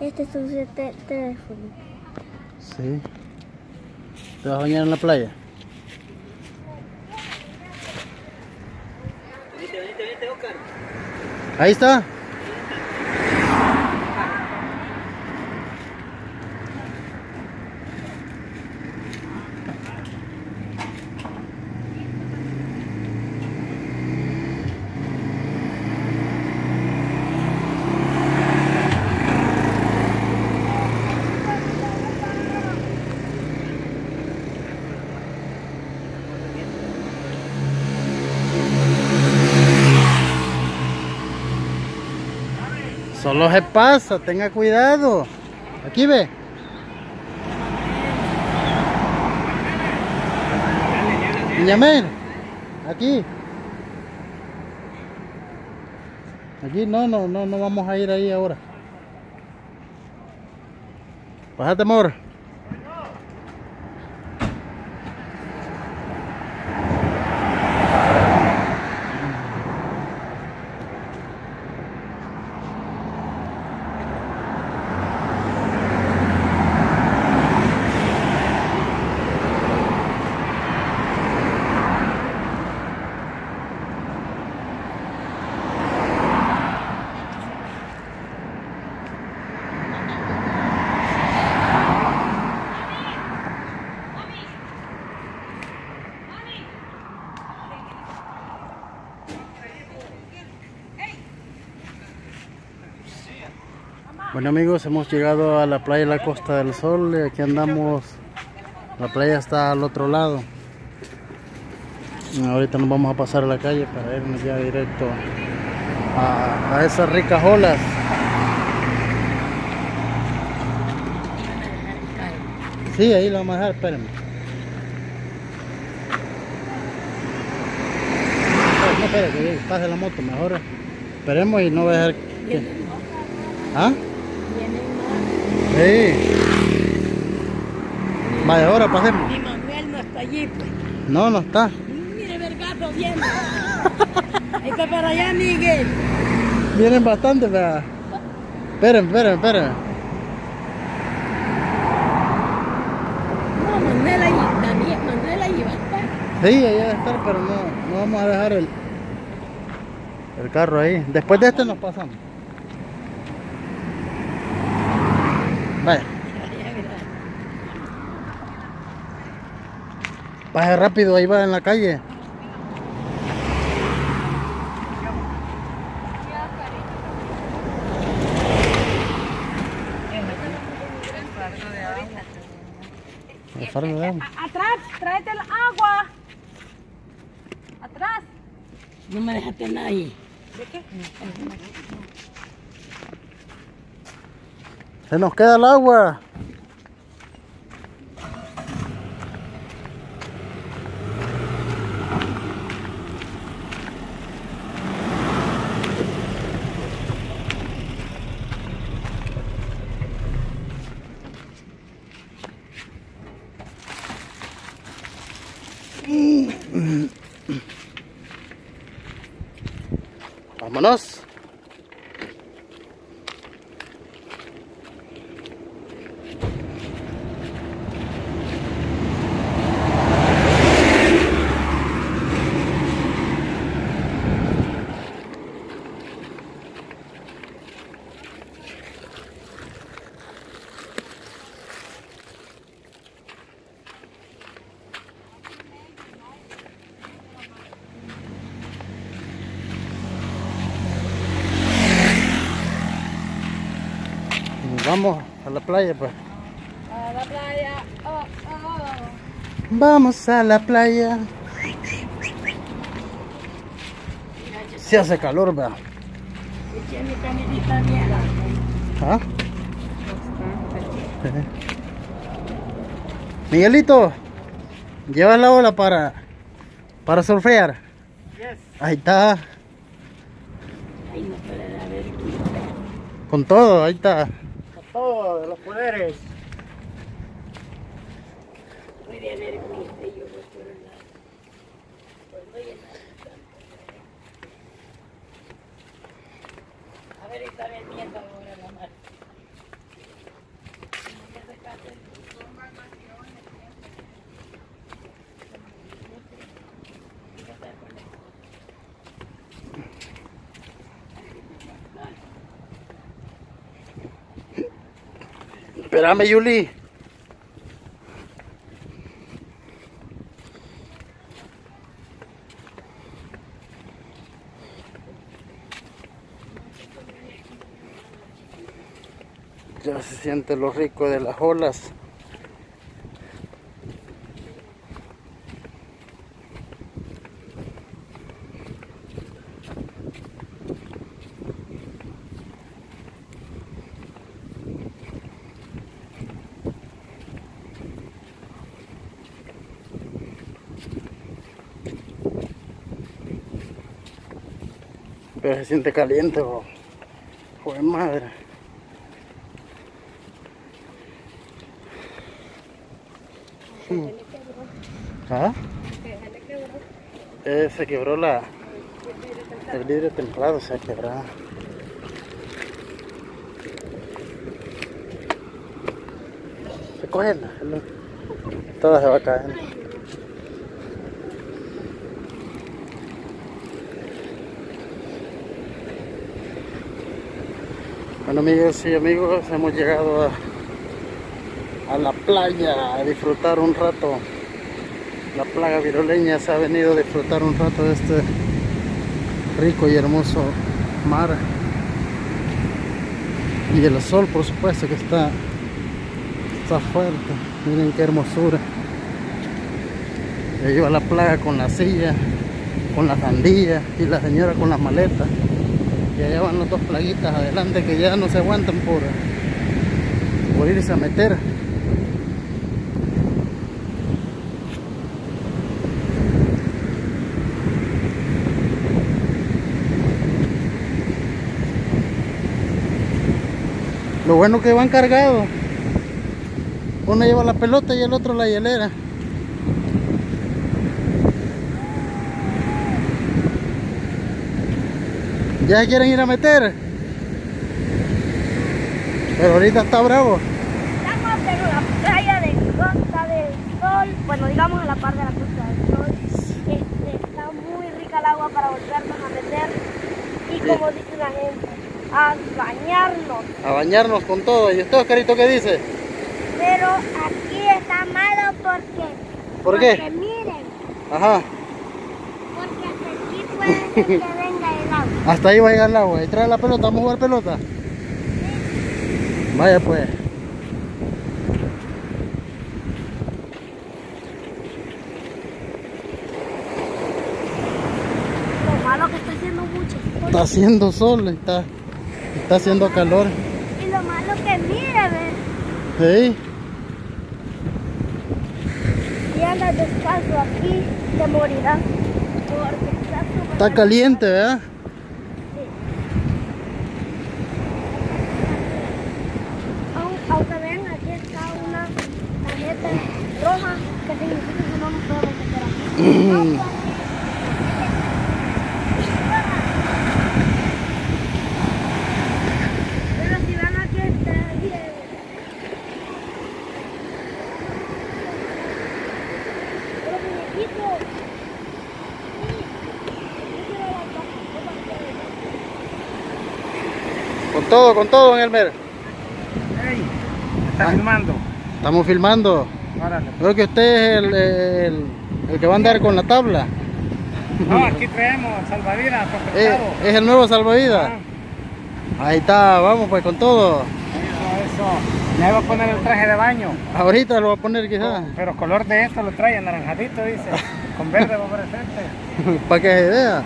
Este es un teléfono. Sí. ¿Te vas a bañar en la playa? Vente, Oscar. Ahí está. Solo se pasa, tenga cuidado. Aquí ve. Niñamel, aquí. Aquí no vamos a ir ahí ahora. Bájate, amor. Bueno amigos, hemos llegado a la playa de la Costa del Sol y aquí andamos. La playa está al otro lado. Ahorita nos vamos a pasar a la calle para irnos ya directo a esas ricas olas. Sí, ahí lo vamos a dejar, espérenme. No, espere, que pase la moto, mejor esperemos y no voy a dejar que... ¿Ah? Sí. Vaya, ahora pasemos. Mi Manuel no está allí, pues. No está. Mire, ver gato viene. Ahí está para allá, Miguel. Vienen bastante, pero... Esperen. No, Manuel allí, Manuel allí va a estar. Sí, ahí va a estar, pero no vamos a dejar el carro ahí. Después de este nos pasamos. Vaya. Baje rápido, ahí va en la calle. El fardo de agua. Atrás, tráete el agua. Atrás. No me dejaste nada ahí. ¿De qué? Se nos queda el agua. Vámonos. Vamos a la playa, pues. A la playa. Oh. Vamos a la playa. Se hace calor, vea. Eché mi camisita vieja. ¿Ah? Miguelito, lleva la ola para surfear. Yes. Ahí está. Ahí no puede haber. Con todo, ahí está. Con todos los poderes. Puede haber viste yo voy por el lado. Pues voy a llenar el campo. A ver, está vendiendo ahora la mar. Espérame, Yuli. Ya se siente lo rico de las olas. Pero se siente caliente, bro. Joder madre. ¿Ah? Se quebró el vidrio templado, se ha quebrado. Se coge, toda se va cayendo. Bueno, amigas y amigos, hemos llegado a la playa a disfrutar un rato. La plaga viroleña se ha venido a disfrutar un rato de este rico y hermoso mar. Y el sol, por supuesto, que está fuerte. Miren qué hermosura. Yo a la plaga con la silla, con la sandía y la señora con las maletas. Y allá van los dos plaguitas adelante que ya no se aguantan por irse a meter. Lo bueno que van cargados. Uno lleva la pelota y el otro la hielera. ¿Ya se quieren ir a meter? Pero ahorita está bravo. Estamos en la playa de Costa del Sol. Bueno, digamos en la parte de la Costa del Sol. Está muy rica el agua para volvernos a meter. Y como dice la gente, a bañarnos. A bañarnos con todo. ¿Y usted, Oscarito, qué dice? Pero aquí está malo porque... ¿Por qué? Porque miren. Ajá. Porque hasta aquí puede ser que venga el agua. Hasta ahí va a llegar el agua. ¿Y trae la pelota? ¿Vamos a jugar pelota? Sí. Vaya pues. Lo malo que está haciendo mucho sol. Está haciendo sol, está haciendo calor. Y lo malo que mire, ¿ves? Sí. Si andas descalzo aquí, te morirás. Porque Está caliente, ¿verdad? Sí. Aunque ven, aquí está una tarjeta roja que significa que no nos podemos meter aquí. Pero si van aquí está bien. Pero muñequitos. Con todo, don Elmer. Hey, ¿estás filmando? Estamos filmando. Órale. Creo que usted es el que va a andar con la tabla. No, aquí traemos salvavidas por pescado. Es el nuevo salvavidas. Ah. Ahí está, vamos pues con todo. Eso. Me voy a poner el traje de baño. Ahorita lo va a poner quizás. Pero color de esto lo trae anaranjadito, dice. Con verde va a parecerte. Para que se vea.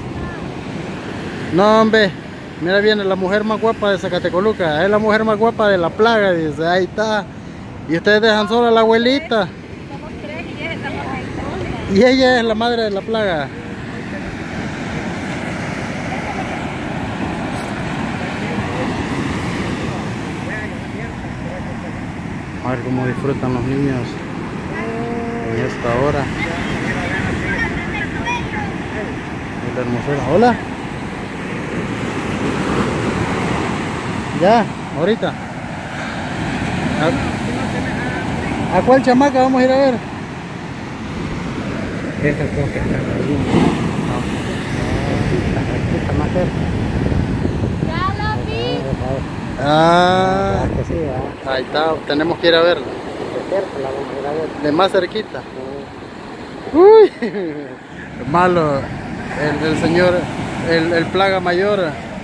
No, hombre. Mira, viene la mujer más guapa de Zacatecoluca. Es la mujer más guapa de la plaga, dice. Ahí está. Y ustedes dejan sola a la abuelita. Somos tres y ella está por ahí. Y ella es la madre de la plaga. A ver cómo disfrutan los niños en esta hora. Es la hermosura. Hola. Ya, ahorita. ¿A cuál chamaca vamos a ir a ver? Esta creo que está ahí. Está más cerca. Ya lo vi. Ah, Que sí, ¿verdad? ahí está, tenemos que ir a verla. De cerca la vamos a ir a ver. De más cerquita. Uy, malo el señor, el plaga mayor.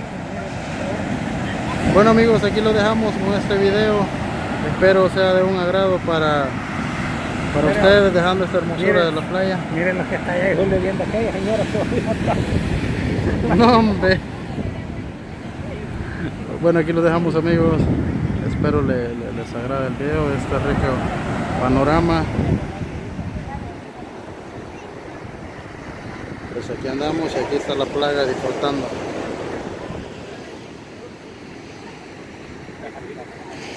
Bueno amigos, aquí lo dejamos con este video. Espero sea de un agrado para ustedes, dejando esta hermosura de la playa. Miren lo que está allá, Julio, viendo aquella señora todavía. No, hombre. Bueno, aquí lo dejamos amigos. Espero les agrade el video, este rico panorama. Pues aquí andamos y aquí está la plaga disfrutando.